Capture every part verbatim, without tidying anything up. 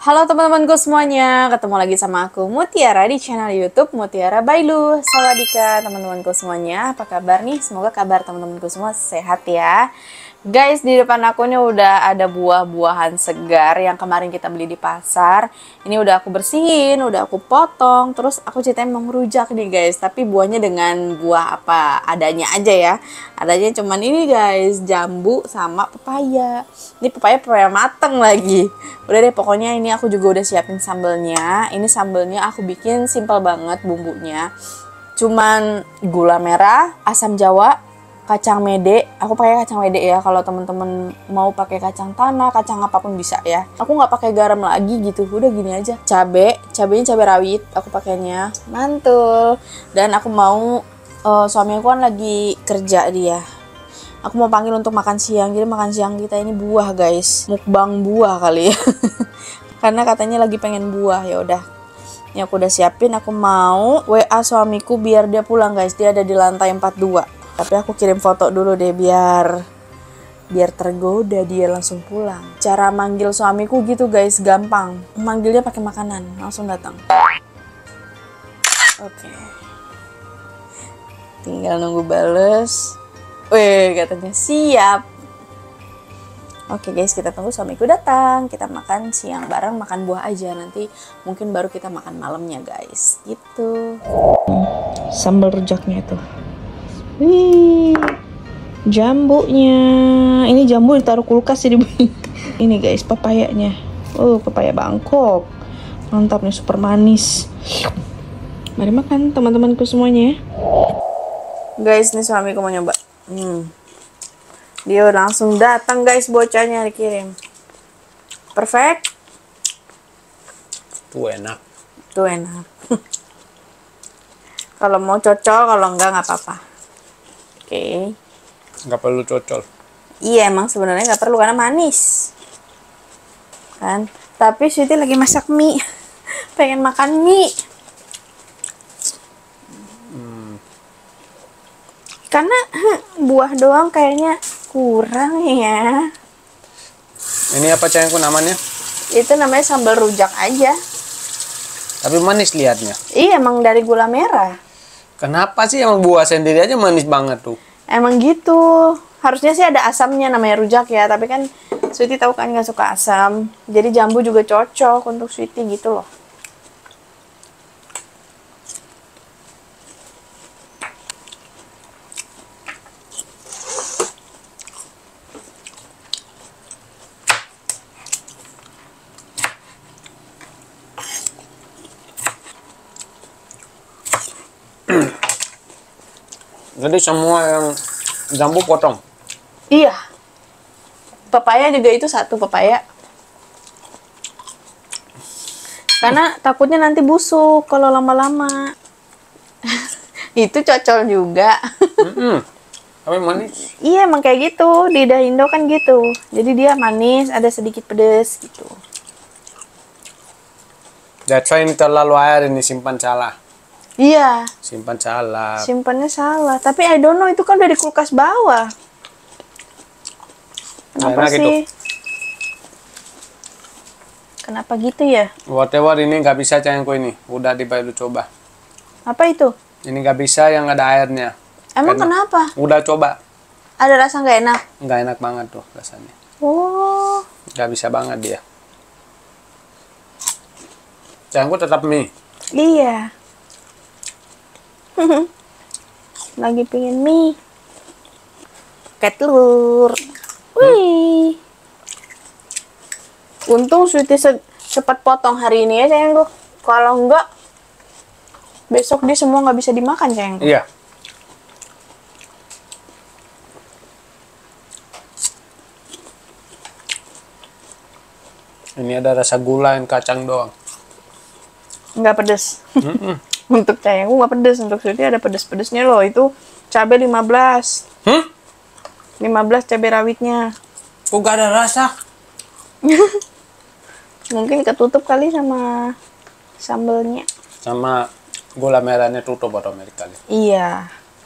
Halo teman-temanku semuanya, ketemu lagi sama aku Mutiara di channel YouTube Mutiara Bailu. Sawadika teman-temanku semuanya, apa kabar nih? Semoga kabar teman-temanku semua sehat ya. Guys, di depan aku nih udah ada buah-buahan segar yang kemarin kita beli di pasar. Ini udah aku bersihin, udah aku potong, terus aku ceritain mau ngerujak nih guys. Tapi buahnya dengan buah apa adanya aja ya. Adanya cuman ini guys, jambu sama pepaya. Ini pepaya pepaya mateng lagi. Udah deh, pokoknya ini aku juga udah siapin sambelnya. Ini sambelnya aku bikin simple banget bumbunya. Cuman gula merah, asam jawa, kacang mede. Aku pakai kacang mede ya. Kalau temen-temen mau pakai kacang tanah, kacang apapun bisa ya. Aku nggak pakai garam lagi gitu. Udah gini aja. Cabe, cabenya cabe rawit. Aku pakainya mantul. Dan aku mau uh, suami aku kan lagi kerja dia. Aku mau panggil untuk makan siang. Jadi makan siang kita ini buah guys. Mukbang buah kali ya. Karena katanya lagi pengen buah. Ya udah. Ini aku udah siapin. Aku mau W A suamiku biar dia pulang guys. Dia ada di lantai empat puluh dua. Tapi aku kirim foto dulu deh biar biar tergoda dia langsung pulang. Cara manggil suamiku gitu guys, gampang. Manggilnya pakai makanan, langsung datang. Oke. Tinggal nunggu bales. Weh, katanya siap. Oke guys, kita tunggu suamiku datang. Kita makan siang bareng, makan buah aja. Nanti mungkin baru kita makan malamnya guys. Gitu. Sambal rujaknya itu. Wih, jambunya. Ini jambu ditaruh kulkas jadi ini guys, pepayanya. Oh, pepaya Bangkok. Mantap nih, super manis. Mari makan teman-temanku semuanya. Guys, nih suamiku mau nyoba. Hmm. Dia langsung datang guys, bocahnya dikirim. Perfect. Tuh enak. Tuh enak. Kalau mau cocol, kalau enggak nggak apa-apa. Oke. Okay. Nggak perlu cocol. Iya, emang sebenarnya nggak perlu karena manis. Kan? Tapi Siti lagi masak mie. Pengen makan mie. Hmm. Karena buah doang kayaknya kurang ya. Ini apa cayangku namanya? Itu namanya sambal rujak aja. Tapi manis liatnya. Iya, emang dari gula merah. Kenapa sih emang buah sendiri aja manis banget tuh? Emang gitu. Harusnya sih ada asamnya namanya rujak ya. Tapi kan Sweety tahu kan nggak suka asam. Jadi jambu juga cocok untuk Sweety gitu loh. Jadi semua yang jambu potong? Iya. Pepaya juga itu satu pepaya. Karena takutnya nanti busuk kalau lama-lama. Itu cocol juga. Mm-mm. Tapi manis. Iya, emang kayak gitu. Di lidah Indo kan gitu. Jadi dia manis, ada sedikit pedes gitu. That's why ini terlalu air, ini simpan salah. Iya. Simpan salah. Simpannya salah. Tapi I don't know, itu kan dari kulkas bawah. Kenapa enak sih? Itu. Kenapa gitu ya? Whatever ini nggak bisa cayangku ini. Udah dibayar coba. Apa itu? Ini nggak bisa yang ada airnya. Emang Karena kenapa? Udah coba. Ada rasa nggak enak? Nggak enak banget tuh rasanya. Oh. Nggak bisa banget dia. Cayangku tetap mie. Iya. Lagi pengen mie. Pakai telur. Wih. Untung Sweety se cepat potong hari ini ya sayangku. Kalau enggak, besok dia semua nggak bisa dimakan sayangku. Iya. Ini ada rasa gula dan kacang doang. Nggak pedes. Mm -mm. Untuk sayangku nggak pedes. Untuk Sweety ada pedes-pedesnya loh. Itu cabai lima belas. Hmm? lima belas cabai rawitnya. Kok gak ada rasa? Mungkin ketutup kali sama sambelnya. Sama gula merahnya tutup otomatis kali. Iya.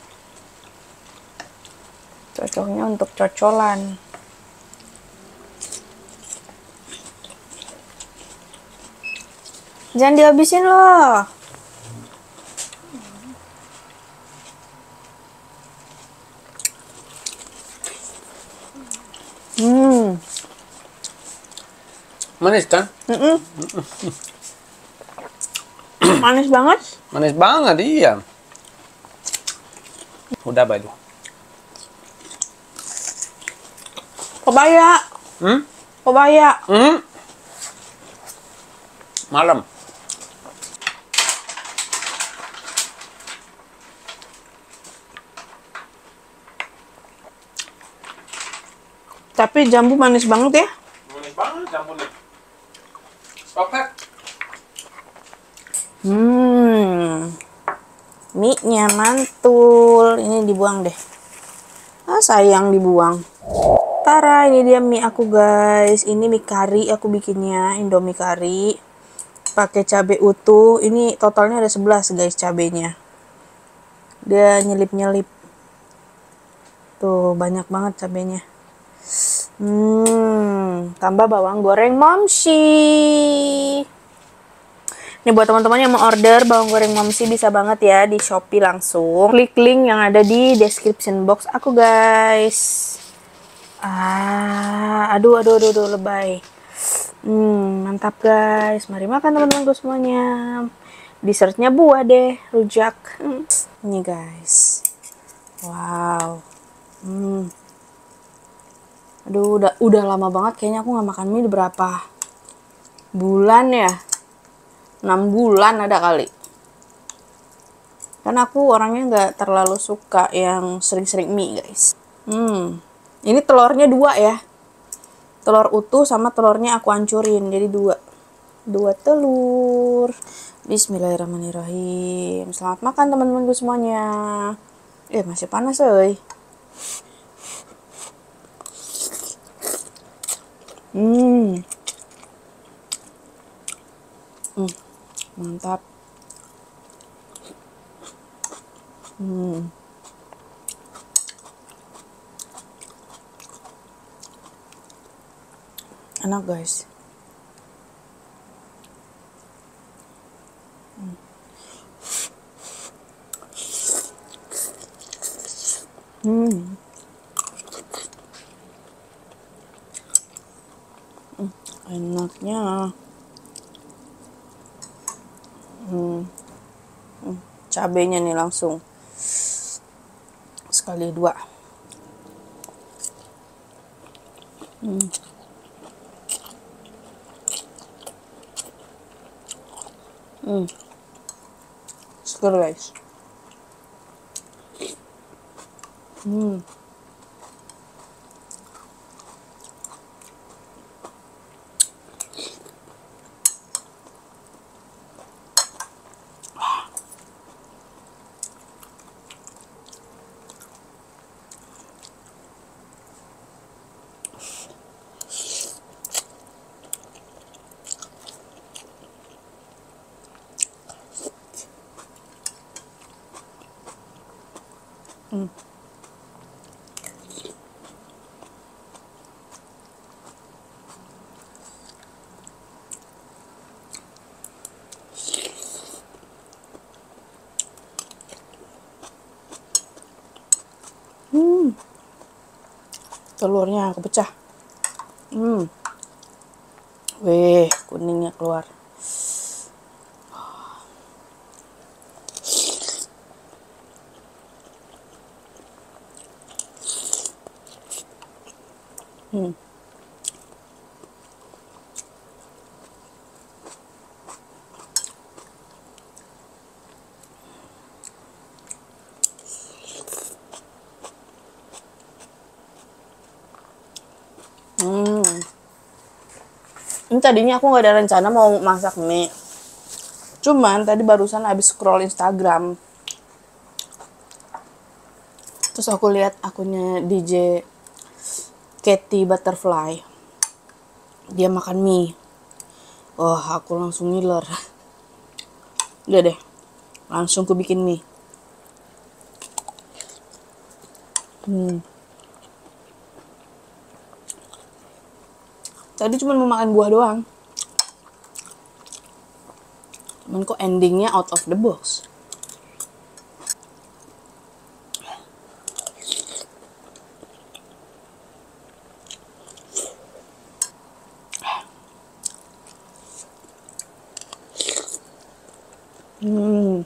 Cocoknya untuk cocolan. Jangan dihabisin loh. Hmm. Manis kan? Mm-mm. Manis banget. Manis banget, iya. Udah Bailu. Kebaya. Hmm? Kebaya. Hmm? Malam. Tapi jambu manis banget ya. Manis banget jambunya. Oke. Hmm. Mie-nya mantul. Ini dibuang deh. Ah, sayang dibuang. Tara, ini dia mie aku guys. Ini mie kari aku bikinnya, Indomie kari. Pakai cabai utuh. Ini totalnya ada sebelas guys cabenya. Dia nyelip-nyelip. Tuh, banyak banget cabenya. Hmm, tambah bawang goreng Momsi. Ini buat teman-teman yang mau order bawang goreng Momsi bisa banget ya di Shopee langsung. Klik link yang ada di description box aku guys. Ah, aduh aduh aduh, aduh lebay. Hmm, mantap guys. Mari makan teman-temanku semuanya. Dessertnya buah deh, rujak. Hmm. Ini guys. Wow. Hmm. Aduh, udah udah lama banget kayaknya aku nggak makan mie udah berapa bulan ya? enam bulan ada kali. Karena aku orangnya nggak terlalu suka yang sering-sering mie, guys. Hmm. Ini telurnya dua ya. Telur utuh sama telurnya aku hancurin. Jadi dua. Dua telur. Bismillahirrahmanirrahim. Selamat makan teman-temanku semuanya. Eh, masih panas, euy. Hmm. Hmm. Mantap. Hmm. Enak guys. Hmm. Hmm. Hmm. Enaknya. Hmm. Hmm. Cabenya nih langsung sekali dua. Hmm. Hmm. Seger guys. Hmm. Hmm. Hmm. Telurnya kepecah. Hmm. Weh, kuningnya keluar. Hmm. Hmm. Ini tadinya aku nggak ada rencana mau masak mie. Cuman tadi barusan habis scroll Instagram. Terus aku lihat akunnya D J Katy Butterfly. Dia makan mie. Wah, aku langsung ngiler. Udah deh. Langsung aku bikin mie. Hmm. Tadi cuma mau makan buah doang. Cuman kok endingnya out of the box. Hmm.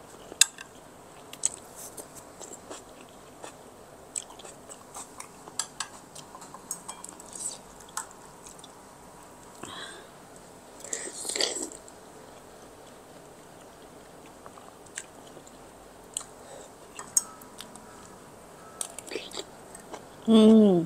Hmm.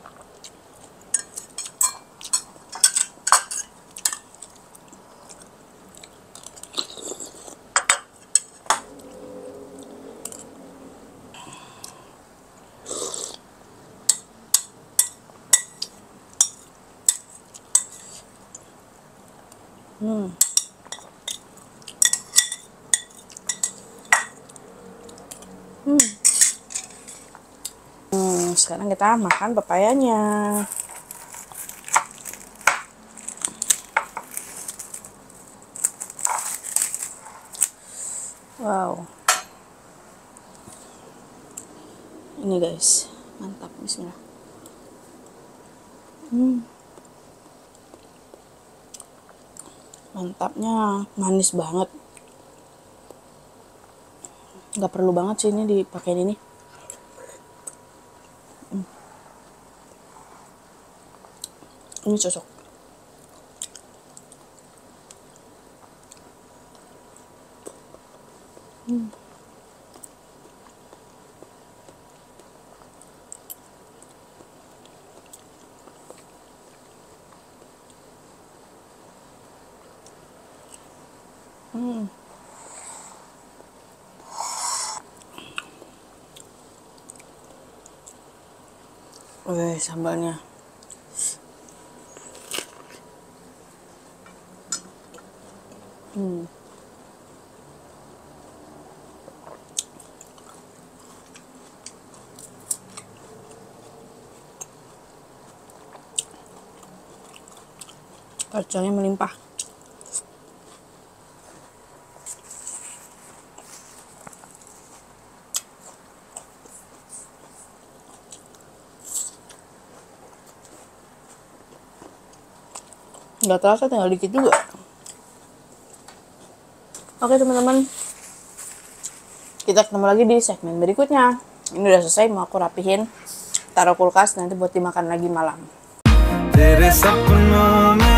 Hmm. Hmm. Hmm, sekarang kita makan pepayanya. Wow. Ini guys, mantap, bismillah. Hmm. Mantapnya, manis banget. Nggak perlu banget sih ini dipakein ini. Hmm. Ini cocok. Hmm. Hmm. Wih, sambalnya. Hmm. Kacangnya melimpah. Nggak terasa, tinggal dikit juga. Oke teman-teman, kita ketemu lagi di segmen berikutnya. Ini udah selesai, mau aku rapihin, taruh kulkas nanti buat dimakan lagi malam.